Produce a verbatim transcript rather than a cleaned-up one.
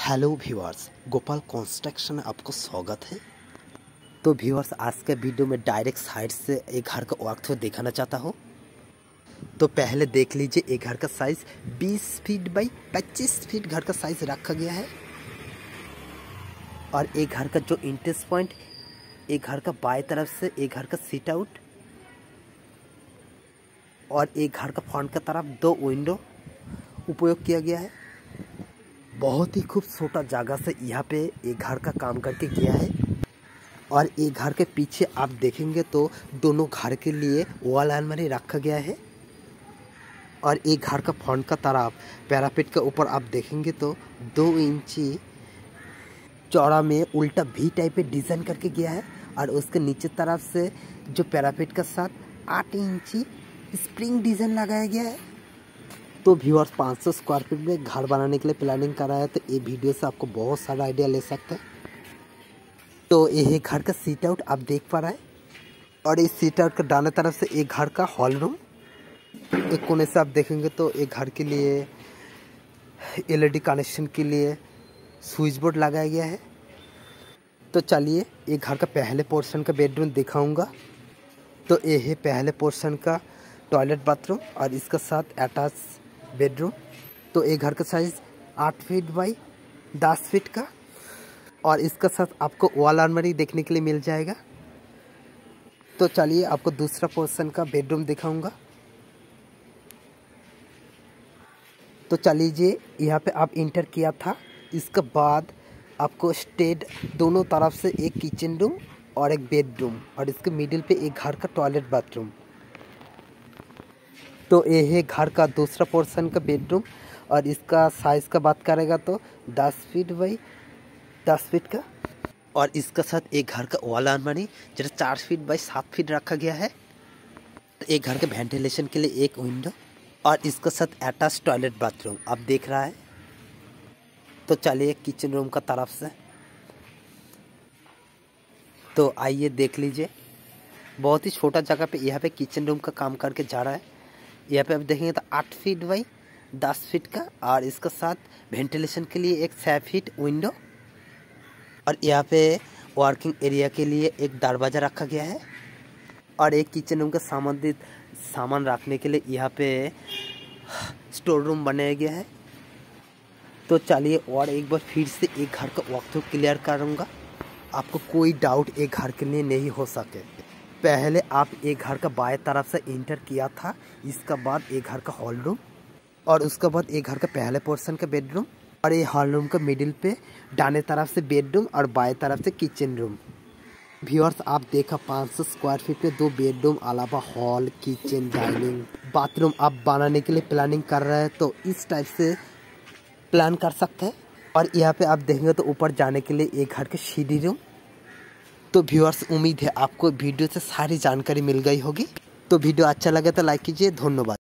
Hello viewers, Gopal construction में आपको स्वागत है। तो व्यूअर्स, आज के वीडियो में डायरेक्ट साइड से एक घर का वॉक थ्रू दिखाना चाहता हूँ। तो पहले देख लीजिए, एक घर का साइज बीस फीट बाई पच्चीस फीट घर का साइज रखा गया है। और एक घर का जो इंट्रेंस पॉइंट, एक घर का बाएं तरफ से एक घर का सीट आउट और एक घर का फ्रंट का तरफ दो विंडो उपयोग किया गया है। बहुत ही खूबसूरत जगह से यहाँ पे एक घर का काम करके किया है। और एक घर के पीछे आप देखेंगे तो दोनों घर के लिए वॉल अलमारी रखा गया है। और एक घर का फ्रंट का तरफ पैरापेट के ऊपर आप देखेंगे तो दो इंची चौड़ा में उल्टा भी टाइप पे डिज़ाइन करके गया है। और उसके नीचे तरफ से जो पैरापेट के साथ आठ इंची स्प्रिंग डिज़ाइन लगाया गया है। तो व्यूअर्स, पाँच सौ स्क्वायर फीट में घर बनाने के लिए प्लानिंग कर रहा है, तो ये वीडियो से आपको बहुत सारा आइडिया ले सकते हैं। तो ये घर का सीट आउट आप देख पा रहे हैं। और इस सीट आउट के दाहिने तरफ से एक घर का हॉल रूम, एक कोने से आप देखेंगे तो एक घर के लिए एलईडी कनेक्शन के लिए स्विच बोर्ड लगाया गया है। तो चलिए एक घर का पहले पोर्शन का बेडरूम दिखाऊंगा। तो ये है पहले पोर्शन का टॉयलेट बाथरूम और इसका साथ अटैच बेडरूम। तो एक घर का साइज आठ फीट बाई दस फीट का और इसका साथ आपको वॉल अलमारी देखने के लिए मिल जाएगा। तो चलिए आपको दूसरा पोर्शन का बेडरूम दिखाऊंगा। तो चलिए, यहाँ पे आप इंटर किया था, इसके बाद आपको स्टेड दोनों तरफ से एक किचन रूम और एक बेडरूम और इसके मिडिल पे एक घर का टॉयलेट बाथरूम। तो ये है घर का दूसरा पोर्शन का बेडरूम और इसका साइज़ का बात करेगा तो दस फीट बाई दस फीट का। और इसका साथ एक घर का वॉल अलमारी जो चार फीट बाई सात फीट रखा गया है। तो एक घर के वेंटिलेशन के लिए एक विंडो और इसका साथ अटैच टॉयलेट बाथरूम आप देख रहा है। तो चलिए किचन रूम का तरफ से, तो आइए देख लीजिए। बहुत ही छोटा जगह पे यहाँ पे किचन रूम का काम करके जा रहा है। यहाँ पे आप देखेंगे तो आठ फीट बाई दस फीट का और इसका साथ वेंटिलेशन के लिए एक छः फीट विंडो और यहाँ पे वर्किंग एरिया के लिए एक दरवाज़ा रखा गया है। और एक किचन रूम का संबंधित सामान रखने के लिए यहाँ पे स्टोर रूम बनाया गया है। तो चलिए और एक बार फिर से एक घर का वॉक थ्रू क्लियर करूँगा, आपको कोई डाउट एक घर के लिए नहीं हो सके। पहले आप एक घर का बाएं तरफ से इंटर किया था, इसके बाद एक घर का हॉल रूम और उसके बाद एक घर का पहले पोर्शन का बेडरूम और ये हॉल रूम का मिडिल पे दाहिने तरफ से बेडरूम और बाएं तरफ से किचन रूम। व्यूअर्स, आप देखा पाँच सौ स्क्वायर फीट में दो बेडरूम अलावा हॉल, किचन, डाइनिंग, बाथरूम आप बनाने के लिए प्लानिंग कर रहे हैं तो इस टाइप से प्लान कर सकते हैं। और यहाँ पे आप देखेंगे तो ऊपर जाने के लिए एक घर का सीढ़ी रूम। तो व्यूअर्स, उम्मीद है आपको वीडियो से सारी जानकारी मिल गई होगी। तो वीडियो अच्छा लगे तो लाइक कीजिए। धन्यवाद।